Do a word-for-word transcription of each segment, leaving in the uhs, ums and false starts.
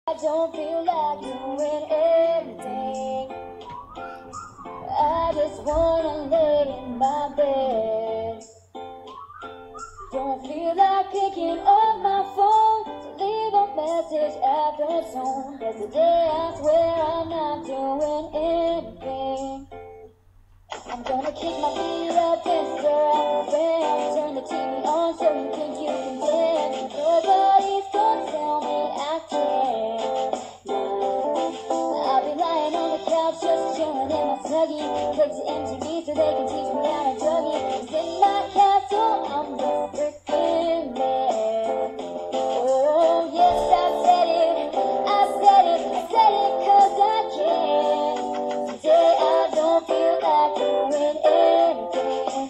I don't feel like doing anything. I just wanna lay in my bed. Don't feel like picking up my phone to leave a message at the tone. Cause today I swear I'm not doing anything. I'm gonna kick my feet up, dance around the round, turn the T V on so you think you can dance. Nobody's gonna tell me I can't. I'll be lying on the couch just chilling in my Snuggie. Click to M T V so they can teach me how to Dougie. 'Cause in my castle I'm the freaking man. Oh yes, I said it, I said it, I said it 'cause I can. Today I don't feel like doing anything.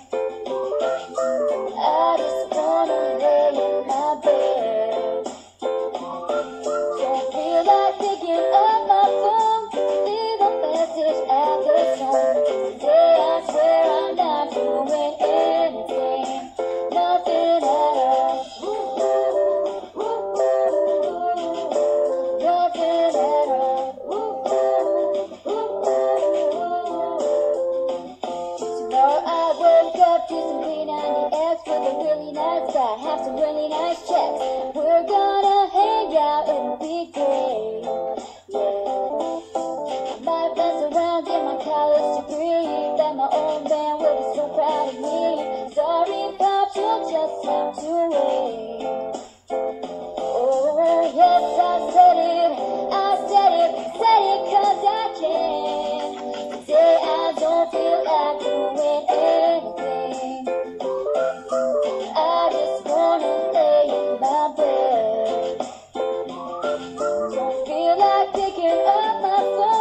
I just wanna lay in my bed. Don't feel like picking up my phone to leave a message at the tone. Today I swear I'm not doing anything, nothing at all. Nothing at all. Tomorrow I wake up to some B ninety X with a really nice guy, have some really nice checks. We're gonna hang out, it'll be great. Yeah. Might mess around, get my college degree. Then my old man will be so proud of me. Sorry, Pops, you'll just have to wait. Oh, yes, I said it, I said it, said it 'cause I can. Today I don't feel like doing anything. I just wanna lay in my bed. Don't feel like picking up my phone.